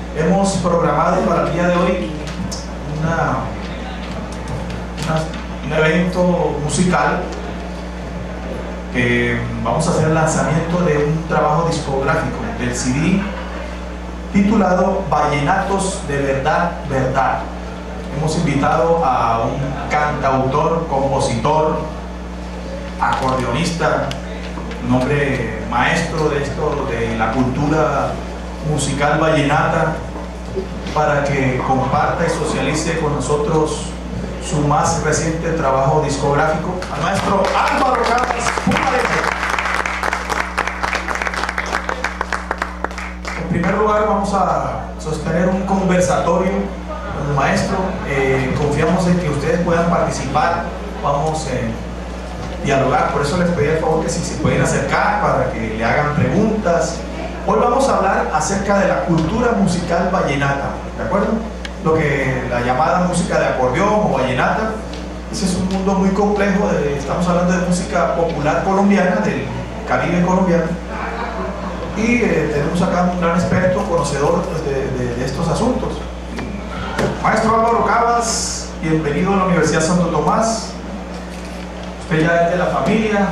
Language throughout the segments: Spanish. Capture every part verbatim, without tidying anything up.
hemos programado para el día de hoy una, una, un evento musical que vamos a hacer el lanzamiento de un trabajo discográfico del C D titulado Vallenatos de Verdad, Verdad. Hemos invitado a un cantautor, compositor, acordeonista, un hombre maestro de esto, de la cultura musical vallenata, para que comparta y socialice con nosotros su más reciente trabajo discográfico, al maestro Álvaro Cabas Pumarejo. En primer lugar, vamos a sostener un conversatorio con el maestro. Eh, confiamos en que ustedes puedan participar, vamos a eh, dialogar, por eso les pedí el favor que si se pueden acercar para que le hagan preguntas. Hoy vamos a hablar acerca de la cultura musical vallenata, ¿de acuerdo? Lo que la llamada música de acordeón o vallenata. Ese es un mundo muy complejo, de, estamos hablando de música popular colombiana, del Caribe colombiano, y eh, tenemos acá un gran experto, conocedor pues, de, de, de estos asuntos. Maestro Álvaro Cabas, bienvenido a la Universidad Santo Tomás. Usted ya es de la familia.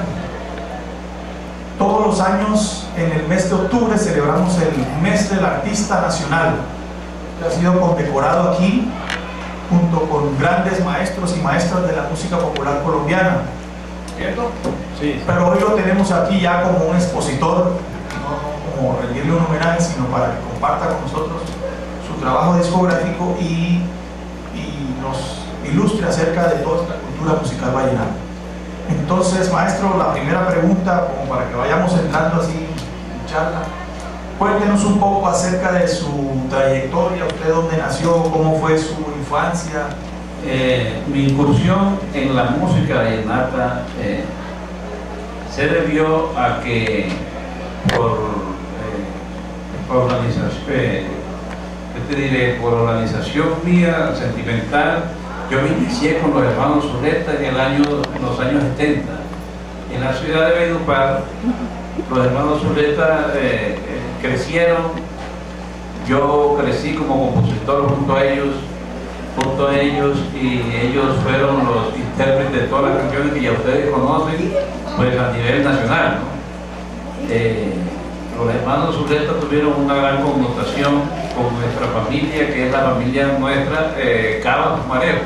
Todos los años, en el mes de octubre, celebramos el mes del artista nacional. Ha sido condecorado aquí junto con grandes maestros y maestras de la música popular colombiana, ¿cierto? Sí. Pero hoy lo tenemos aquí ya como un expositor, no como rendirle un homenaje, sino para que comparta con nosotros su trabajo discográfico y, y nos ilustre acerca de toda esta cultura musical vallenata. Entonces, maestro, la primera pregunta, como para que vayamos entrando así en charla, cuéntenos un poco acerca de su trayectoria, usted dónde nació, cómo fue su infancia. Eh, mi incursión en la música vallenata eh, se debió a que por, eh, por organización, eh, ¿qué te diré? Por organización mía sentimental, yo me inicié con los hermanos Zuleta en el año, en los años setenta. En la ciudad de Valledupar, los hermanos Zuleta eh, eh, crecieron. Yo crecí como compositor junto a ellos, junto a ellos, y ellos fueron los intérpretes de todas las canciones que ya ustedes conocen, pues a nivel nacional, ¿no? Eh, los hermanos Zuleta tuvieron una gran connotación con nuestra familia, que es la familia nuestra, eh, Cabas Pumarejo.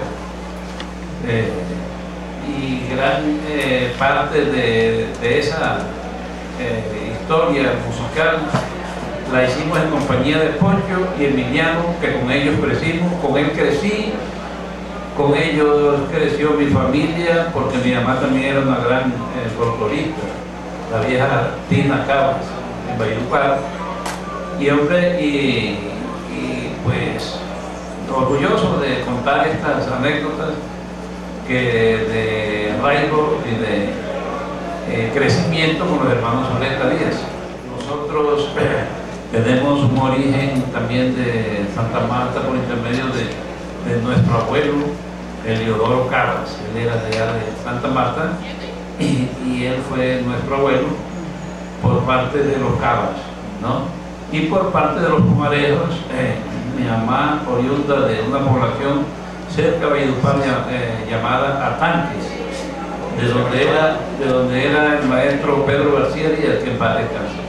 Eh, y gran eh, parte de, de esa eh, historia musical la hicimos en compañía de Poncho y Emiliano, que con ellos crecimos, con él crecí, con ellos creció mi familia, porque mi mamá también era una gran eh, folclorista, la vieja Tina Cabas, en Valledupar, y hombre, y, y pues orgulloso de contar estas anécdotas que de arraigo y de eh, crecimiento con los hermanos Zuleta Díaz. Nosotros eh, tenemos un origen también de Santa Marta por intermedio de, de nuestro abuelo Eliodoro Cabas. Él era de allá de Santa Marta y, y él fue nuestro abuelo por parte de los Cabas, ¿no? Y por parte de los Pumarejos, eh, mi mamá oriunda de una población cerca de Valledupar eh, llamada Atanques, de donde era, de donde era el maestro Pedro García Díaz, que en paz descanse.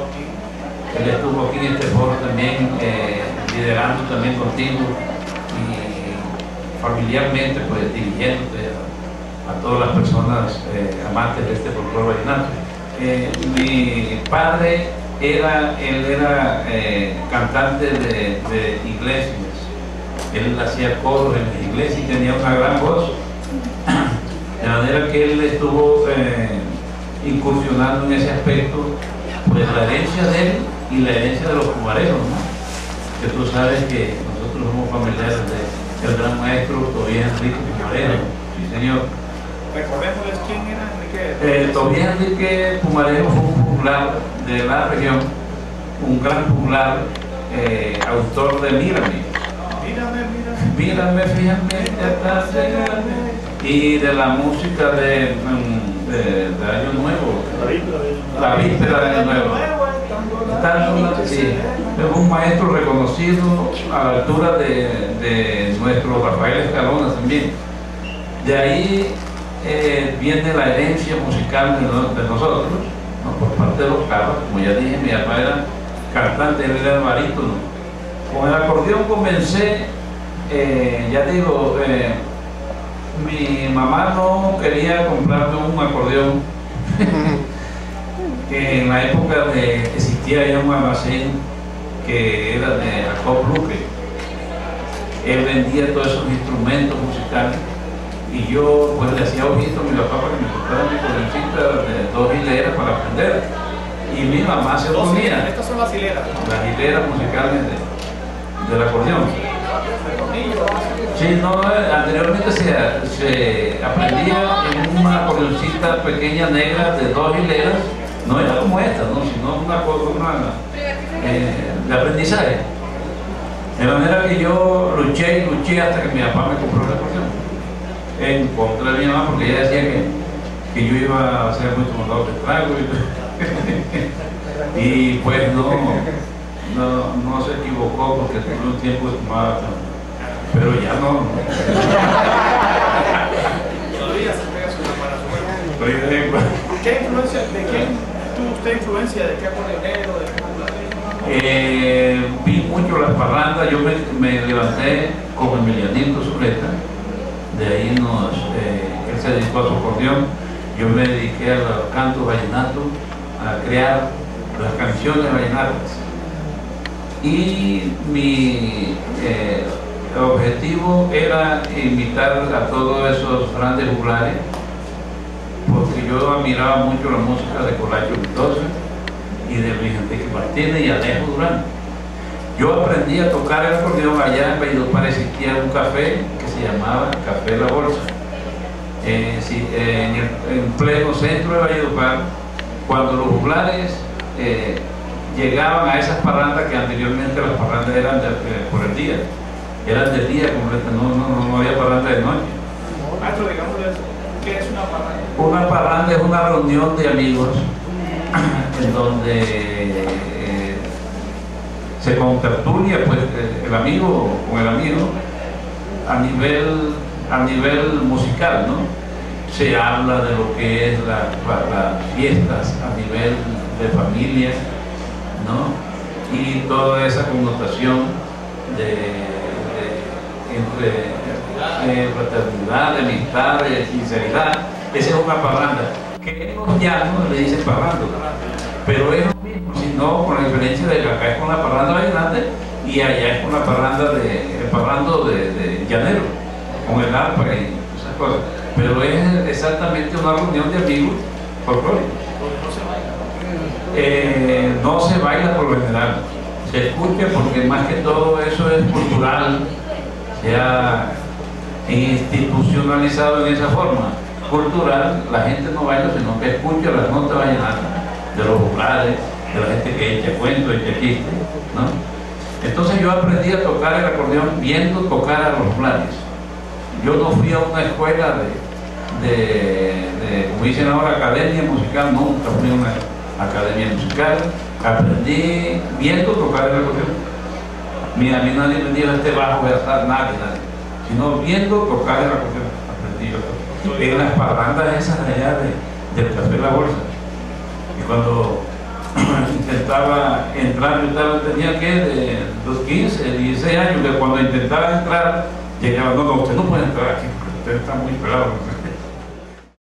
Él estuvo aquí en este foro también, eh, liderando también contigo y familiarmente, pues dirigiéndote a, a todas las personas eh, amantes de este folclore vallenato. Eh, mi padre era, él era eh, cantante de, de iglesias. Él hacía coros en la iglesia y tenía una gran voz, de manera que él estuvo eh, incursionando en ese aspecto, pues la herencia de él y la herencia de los pumarejos, ¿no? Que tú sabes que nosotros somos familiares del gran maestro Tobías Enrique Pumarejo. Sí, señor. Recordémosles quién era Enrique. Eh, Tobías Enrique Pumarejo fue un popular de la región, un gran popular, eh, autor de Mírame. Mírame, mírame. Mírame, fíjame, ya estás llegando. Y de la música de, de, de Año Nuevo. La víspera de Año Nuevo. Está en una- sí, es un maestro reconocido a la altura de, de nuestro Rafael Escalona también. De ahí eh, viene la herencia musical de, no- de nosotros, ¿no? Por parte de los cabos. Como ya dije, mi papá era cantante, él era barítono. Con el acordeón comencé, eh, ya digo, eh, mi mamá no quería comprarme un acordeón. Que en la época de existía ya un almacén que era de Jacob Luque. Él vendía todos esos instrumentos musicales y yo pues le hacía ojitos a mi papá para que me comprara mi acordeoncita de dos hileras para aprender. Y mi mamá se oponía. Estas son las hileras. Las hileras musicales de, del acordeón. Sí, no, anteriormente se, se aprendía en una acordeoncita pequeña negra de dos hileras, no era como esta, ¿no? Sino una cosa una, eh, de aprendizaje. De manera que yo luché y luché hasta que mi papá me compró la acordeón. En contra de mi mamá, porque ella decía que, que yo iba a ser muy tomador de trago y, y pues no, no, no se equivocó porque tuve un tiempo de tomar. Pero ya no. Todavía se pega su para su Estoy de acuerdo. ¿Qué influencia, de quién tuvo usted influencia? ¿De qué acordeonero? ¿De qué popular? Eh, vi mucho las parrandas, yo me, me levanté con Emilianito Zuleta, de ahí nos, eh, él se dedicó a su acordeón, yo me dediqué al canto vallenato, a crear las canciones vallenatas. Y mi eh, el objetivo era invitar a todos esos grandes juglares, porque yo admiraba mucho la música de Colacho Mendoza y de Luis Enrique Martínez y Alejo Durán. Yo aprendí a tocar el acordeón allá en Valledupar. Existía un café que se llamaba Café La Bolsa, eh, si, eh, en, el, en pleno centro de Valledupar, cuando los juglares eh, llegaban a esas parrandas, que anteriormente las parrandas eran de, eh, por el día, eran de día completo, no, no, no había parranda de noche. Maestro, digamos, ¿qué es una parranda? Una parranda es una reunión de amigos en donde eh, se contertulia pues, el amigo con el amigo a nivel, a nivel musical, ¿no? Se habla de lo que es la, las fiestas a nivel de familia, ¿no? Y toda esa connotación de entre eh, fraternidad, de amistad, de sinceridad. Esa es una parranda, que en los llanos le dicen parrando, pero es lo mismo, sino con la diferencia de que acá es con la parranda vallenata y allá es con la parranda de, el parrando de, de llanero, con el arpa y esas cosas, pero es exactamente una reunión de amigos folclóricos. Eh, no se baila por lo general, se escucha porque más que todo eso es cultural, se ha institucionalizado en esa forma cultural. La gente no baila, sino que escucha las notas vallenatas de los juglares, de la gente que echa cuentos, echa chistes, ¿no? Entonces yo aprendí a tocar el acordeón viendo tocar a los juglares. Yo no fui a una escuela de, de, de como dicen ahora, academia musical, nunca fui a una academia musical. Aprendí viendo tocar el acordeón. Mira, a mí nadie me dijo este bajo voy a estar, nadie, nadie, sino viendo tocar el acordeón. Aprendí yo. En las parrandas esas allá de, del Café La Bolsa. Y cuando intentaba entrar, yo estaba, tenía que de los quince, dieciséis años, que cuando intentaba entrar, llegaba, no, no, usted no puede entrar aquí, porque usted está muy pelado.